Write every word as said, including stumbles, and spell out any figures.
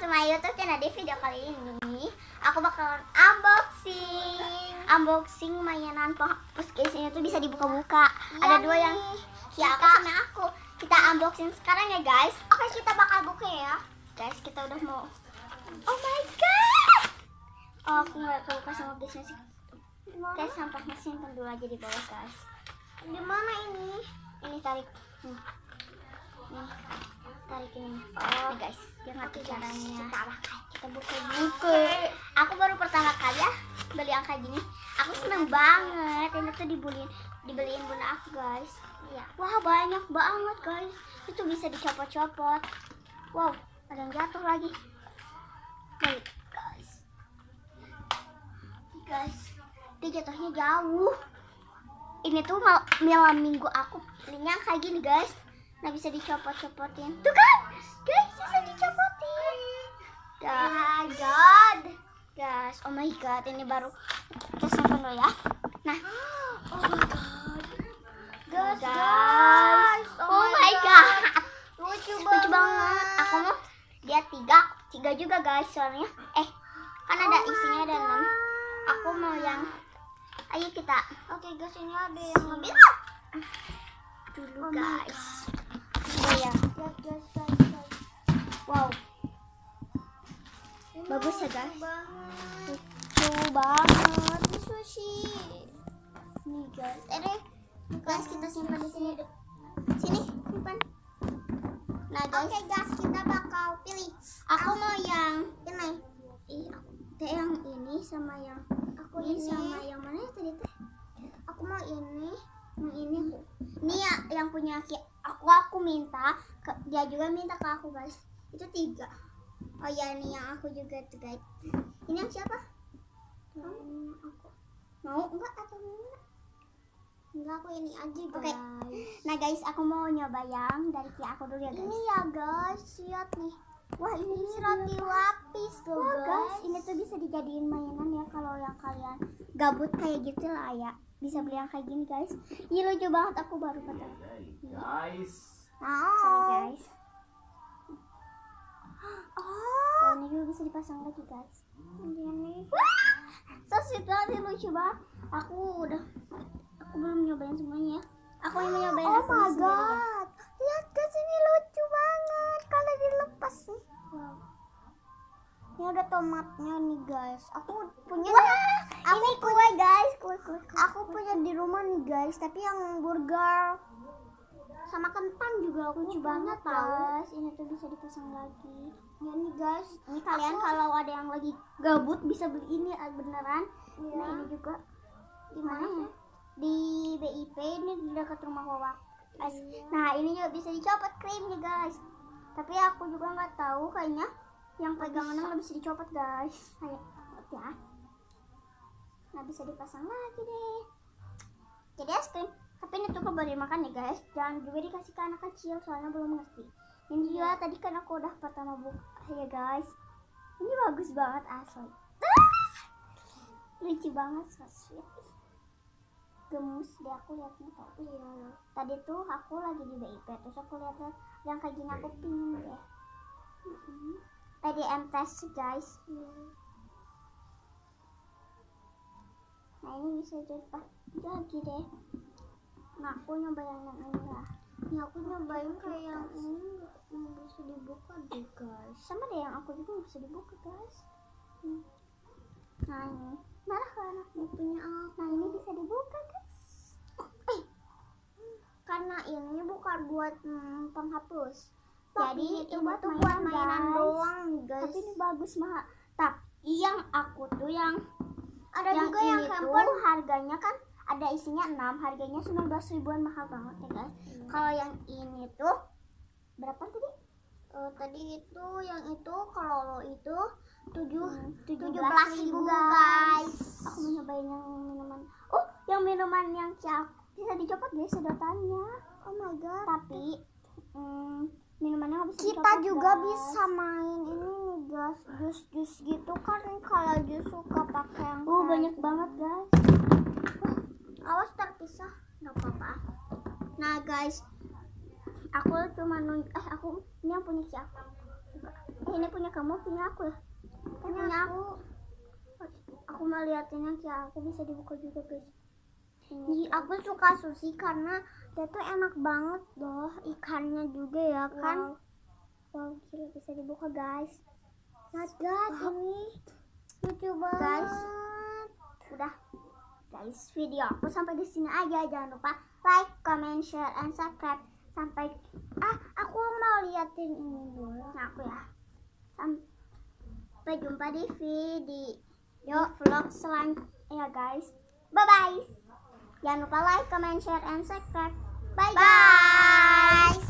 my YouTube channel. Di video kali ini aku bakalan unboxing unboxing mainan penghapus guys. Ini tuh bisa dibuka-buka. Ya, ada dua yang ya aku sama aku. Kita unboxing sekarang ya guys. Oke, kita bakal buka ya guys. Kita udah mau. Oh my god. Oh, aku nggak kebuka sama guysnya sih. Oke, sampahnya simpan dulu aja di bawah guys. Di mana ini? Ini tarik. Hmm. Nih, tarik ini. Oh, nih guys, dia ngerti caranya. Kita kita buka-buka. Aku baru pertama kali ya beli yang kayak gini. Aku seneng banget. Ini tuh dibeliin, dibeliin bunda aku guys. Iya. Wah, banyak banget guys. Itu bisa dicopot-copot. Wow, ada yang jatuh lagi. Baik guys. Guys, dia jatuhnya jauh. Ini tuh malam minggu aku belinya kayak gini guys. Nah, bisa dicopot-copotin. Tuh kan? Guys, bisa dicopotin. Oh my god. Guys, oh my god, ini baru kita simpan dulu ya. Nah, oh my god. Guys, guys. Oh, oh my god. god. Lucu banget. Lucu banget. Aku mau dia tiga, tiga juga guys soalnya. Eh, kan ada oh isinya ada enam. Aku mau yang ayo kita. Oke guys, ini ada yang mobil. Dulu oh guys. Oh ya. Guys, guys, guys, guys. Wow. Ini bagus ya guys. Lucu banget. Ini sushi. Nih guys. Eh, guys kita simpan di sini. Sini, simpan. Nah guys. Oke guys, kita bakal pilih. Aku mau yang ini. Ih, aku teh yang ini sama yang aku ini, ini sama yang mana ya tadi teh? Aku mau ini. Yang ini ini ya yang punya aku aku minta ke, dia juga minta ke aku guys. Itu tiga. Oh ya, ini yang aku juga tuh guys. Ini yang siapa? Hmm, aku mau enggak atau enggak? Enggak, aku ini aja guys. Okay. Nah guys, aku mau nyoba yang dari Ki aku dulu ya guys. Ini ya guys, lihat nih. Wah, ini, ini roti lapis tuh guys. guys. Ini tuh bisa dijadiin mainan ya kalau yang kalian gabut kayak gitu lah ya. Bisa beli yang kayak gini guys. Ini lucu banget, aku baru pertama. Guys. Oh. Sorry guys. Oh. Oh, ini juga bisa dipasang lagi guys. Ini. Wah, so sweet banget, lucu banget. Aku udah, aku belum nyobain semuanya ya. Aku yang nyobain. Oh my god. Lihat guys, ini lucu banget kalau dilepas nih. Wow. Ini ada tomatnya nih guys. Aku punya. Wah, aku ini kue guys, kue, kue kue. Aku punya di rumah nih guys, tapi yang burger sama kentang juga aku lucu banget guys. Ini tuh bisa dipasang lagi. Ya nih guys, ini kalian aku, kalau ada yang lagi gabut bisa beli ini beneran. Ya. Nah, ini juga di mana ya? Di B I P, ini di dekat rumah Wawa. Ya. Nah, ini juga bisa dicopot krimnya guys. Tapi aku juga nggak tahu, kayaknya yang pegangan nggak bisa dicopot guys. Kayak ya. Nah, bisa dipasang lagi deh. Jadi es krim. Tapi ini tuh boleh makan ya guys. Jangan juga dikasih ke anak kecil soalnya belum ngerti. Ini juga tadi kan aku udah pertama buka ya guys. Ini bagus banget asli. Lucu banget, so sweet. Gemes deh aku liatnya tadi. Iya. Tadi tuh aku lagi di B I P terus aku lihat yang kayak gini aku pingin deh. Mm-hmm. P D M test guys. Mm. Nah, ini bisa jadi lagi deh. Nah, aku nyobain yang ini lah. Ini aku nyobain kayak yang ini nggak bisa dibuka deh guys. Sama deh yang aku juga nggak bisa dibuka guys. Hmm. Nah, ini marah kan anaknya punya aku. Nah, ini bisa dibuka guys. Eh, karena ini bukan buat hmm, penghapus. Jadi itu buat mainan, buat mainan doang guys. Tapi ini bagus mah. Tapi yang aku tuh yang ada yang juga yang handphone harganya kan ada isinya enam, harganya sembilan belas ribuan, mahal banget ya guys. Hmm. Kalau yang ini tuh berapa tadi? Uh, tadi itu yang itu kalau itu tujuh belas ribu guys. Aku mau nyobain yang minuman. Oh, yang minuman yang cak bisa dicopot guys sedotannya. Oh my god. Tapi hmm, minumannya nggak bisa kita dicopot, juga guys. Bisa main ini guys, jus-jus gitu kan kalau jus suka pakai yang uh, banyak banget guys. Awas terpisah, nggak apa-apa. Nah guys, aku cuma nunjuk, eh aku ini yang punya siapa? Ini punya kamu, punya aku ya? Punya, punya aku. Aku mau liatin ya, aku bisa dibuka juga guys. Ini aku suka sushi karena dia tuh enak banget loh, ikannya juga ya kan. Wow, wow gila bisa dibuka guys. Nah guys, wow. Ini lucu banget. Guys, udah guys, video aku sampai di sini aja. Jangan lupa like, comment, share, and subscribe. Sampai ah aku mau liatin ini dulu. Nah, aku ya. Sampai jumpa di video vlog selanjutnya ya guys. Bye bye. Jangan lupa like, comment, share, and subscribe. Bye bye.